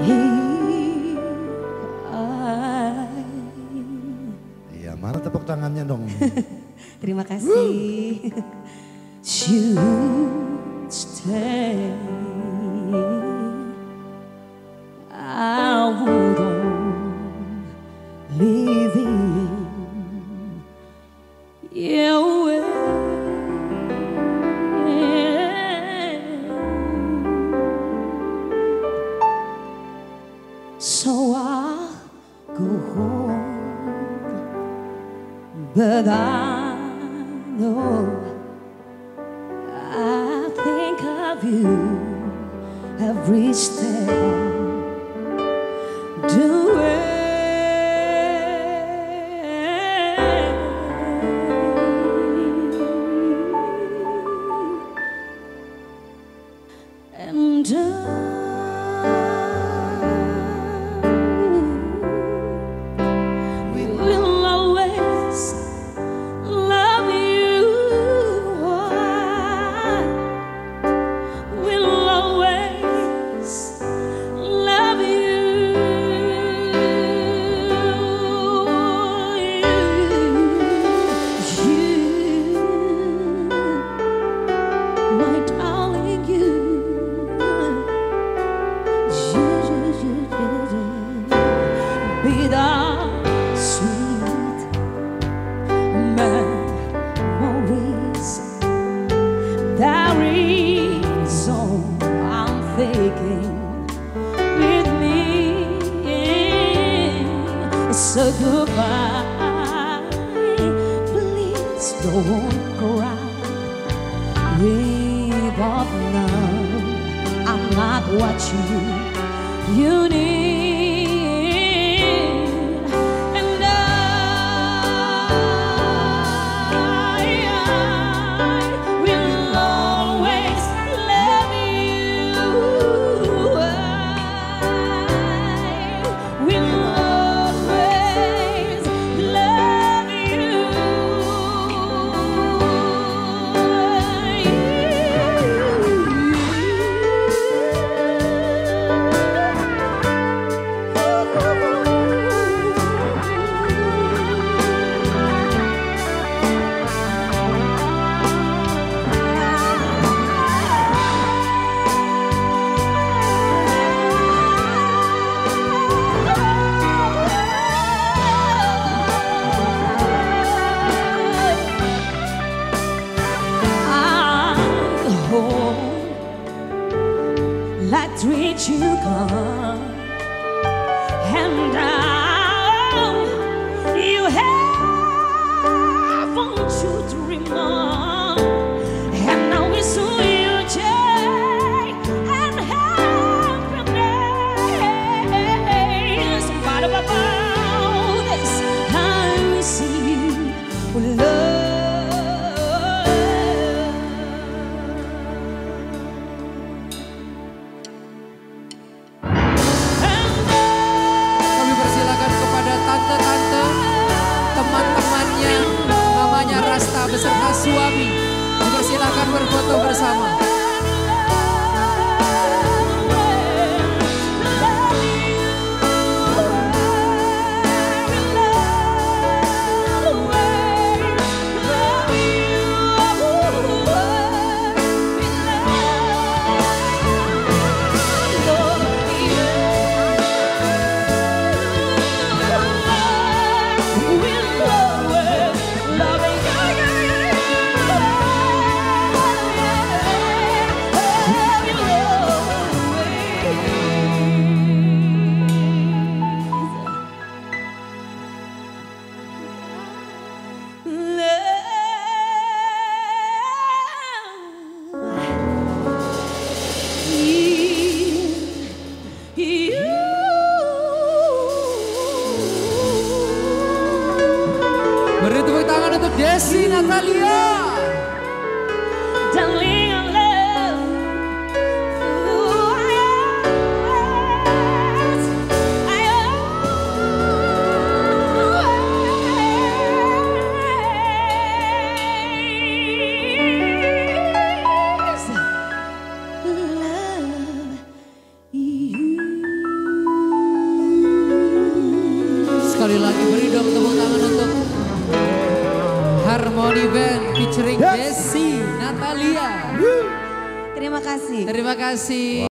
Iya, mana tepuk tangannya dong. Terima kasih. Should stay, I would live in your way. So I go home, but I know I think of you every step the way. And we will always love you. We'll always love you. You, my darling, you. Be the sweet memories. That is all I'm thinking with me. So goodbye, please don't cry. We both know I'm not what you need. And I will always love you. I will always love like treat you come, and you have on you to remember, and now we saw you joy and happiness. What about this? I see you with love. Beserta suami dipersilakan berfoto bersama. Beri tepuk tangan untuk Desi Natalia. Darling, I love you. Love you. sekali lagi beri dong tepuk tangan untuk Harmony Band featuring Desi Natalia. Terima kasih. Terima kasih.